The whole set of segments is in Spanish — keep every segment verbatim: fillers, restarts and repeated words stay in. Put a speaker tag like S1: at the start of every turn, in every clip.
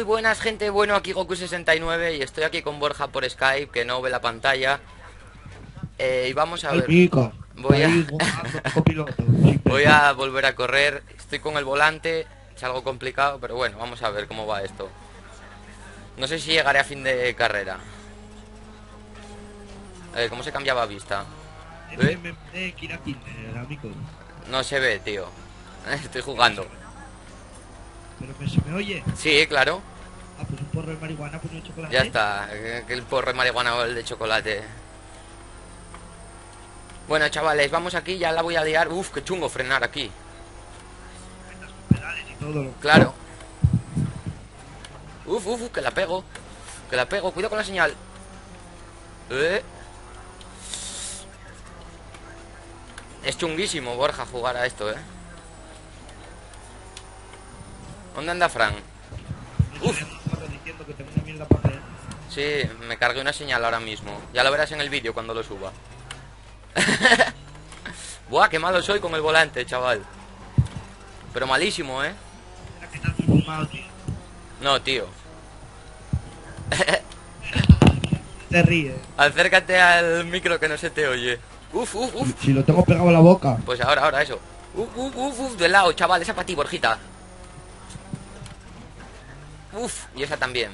S1: buenas, gente. Bueno, aquí Goku sesenta y nueve y estoy aquí con Borja por Skype, que no ve la pantalla. Eh, y vamos a ver. Voy a... Voy a volver a correr. Estoy con el volante. Es algo complicado, pero bueno, vamos a ver cómo va esto. No sé si llegaré a fin de carrera. Eh, ¿Cómo se cambiaba vista? ¿Eh? No se ve, tío. Estoy jugando.
S2: ¿Pero me, se me oye?
S1: Sí, claro.
S2: Ah, pues un porro de marihuana, pues no de chocolate.
S1: Ya está, que el porro de marihuana o el de chocolate. Bueno, chavales, vamos aquí, ya la voy a liar. Uf, qué chungo frenar aquí.
S2: Pedales y todo lo...
S1: Claro. Uf, uf, uf, que la pego. Que la pego, cuidado con la señal. Eh. Es chunguísimo, Borja, jugar a esto, eh. ¿Dónde anda Fran? Uf.
S2: Diciendo que tengo una mierda para hacer.
S1: Sí, me cargué una señal ahora mismo. Ya lo verás en el vídeo cuando lo suba. Buah, qué malo soy con el volante, chaval. Pero malísimo, ¿eh?
S2: Mira que estás muy fumado, tío.
S1: No, tío.
S2: Te ríes.
S1: Acércate al micro que no se te oye. Uf, uf, uf.
S2: Si, si lo tengo pegado a la boca.
S1: Pues ahora, ahora, eso. Uf, uf, uf, uf, de lado, chaval. Esa para ti, Borjita. Uf, y esa también.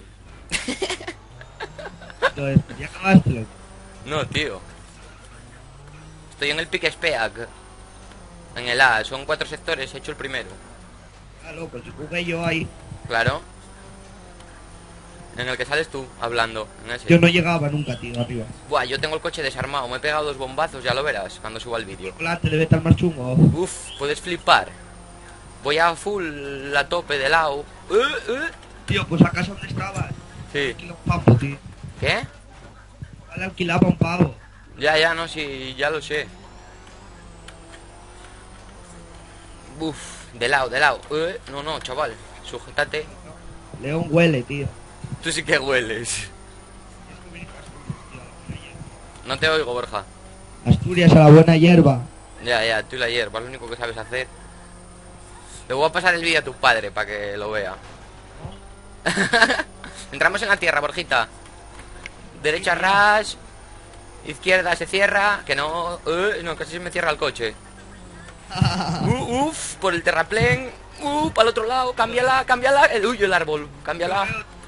S2: Entonces, ¿ya acabaste?
S1: No, tío. Estoy en el pick Speak. En el A, son cuatro sectores, he hecho el primero.
S2: Claro, pues si jugué yo ahí.
S1: Claro. En el que sales tú, hablando, en ese.
S2: Yo no llegaba nunca, tío, arriba.
S1: Buah, yo tengo el coche desarmado, me he pegado dos bombazos, ya lo verás cuando suba el vídeo.
S2: Chocolate debe estar más chungo.
S1: Uf, puedes flipar. Voy a full a tope de lado. Uh, uh.
S2: Tío, pues ¿acaso dónde estabas?
S1: Sí.
S2: Alquila un pavo, tío.
S1: ¿Qué?
S2: Vale, alquilaba un pavo.
S1: Ya, ya, no, sí, ya lo sé. Uf, de lado, de lado. Uh, no, no, chaval, sujétate.
S2: León huele, tío.
S1: Tú sí que hueles. No te oigo, Borja.
S2: Asturias a la buena hierba.
S1: Ya, ya, tú y la hierba, es lo único que sabes hacer. Le voy a pasar el vídeo a tu padre para que lo vea. Entramos en la tierra, Borjita. Derecha ras. Izquierda se cierra. Que no... Uh, no, casi se me cierra el coche. Uh, uf, por el terraplén. Uh, para el otro lado. Cámbiala, cámbiala. El, uy, el árbol. Cámbiala.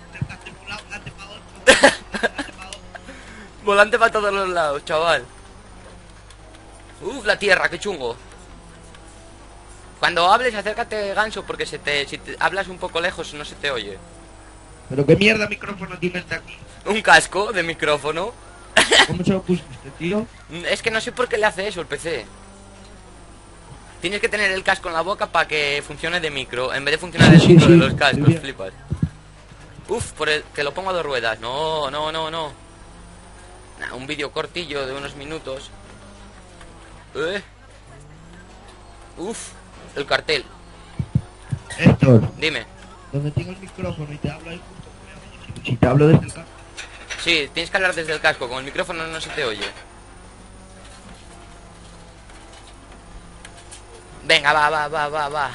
S1: Volante para todos los lados, chaval. Uf, la tierra, qué chungo. Cuando hables, acércate, ganso, porque se te, si te hablas un poco lejos no se te oye.
S2: Pero qué mierda micrófono tiene este aquí.
S1: Un casco de micrófono.
S2: ¿Cómo se lo pusiste, tío?
S1: Es que no sé por qué le hace eso el P C. Tienes que tener el casco en la boca para que funcione de micro, en vez de funcionar el
S2: Sí,
S1: micro
S2: sí,
S1: de los cascos,
S2: sí.
S1: flipas. Uf, por el que lo pongo a dos ruedas. No, no, no, no. Nah, un vídeo cortillo de unos minutos. Eh. Uf, el cartel.
S2: Héctor,
S1: Dime.
S2: donde tengo el micrófono y te hablo ahí justo. Si te hablo desde el campo.
S1: Sí, tienes que hablar desde el casco, con el micrófono no se te oye. Venga, va, va, va, va, va.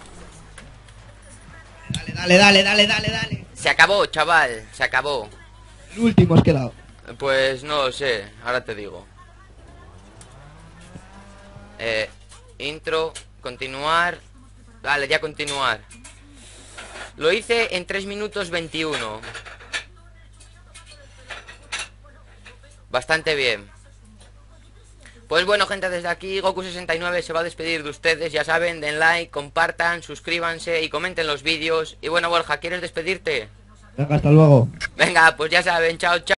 S2: Dale, dale, dale, dale, dale, dale.
S1: Se acabó, chaval, se acabó.
S2: El último has quedado.
S1: Pues no lo sé, ahora te digo. Eh, intro, continuar. Vale, ya continuar. Lo hice en tres minutos veintiuno. Bastante bien. Pues bueno, gente, desde aquí Goku sesenta y nueve se va a despedir de ustedes. Ya saben, den like, compartan, suscríbanse y comenten los vídeos. Y bueno, Borja, ¿quieres despedirte?
S2: Venga, hasta luego.
S1: Venga, pues ya saben, chao, chao.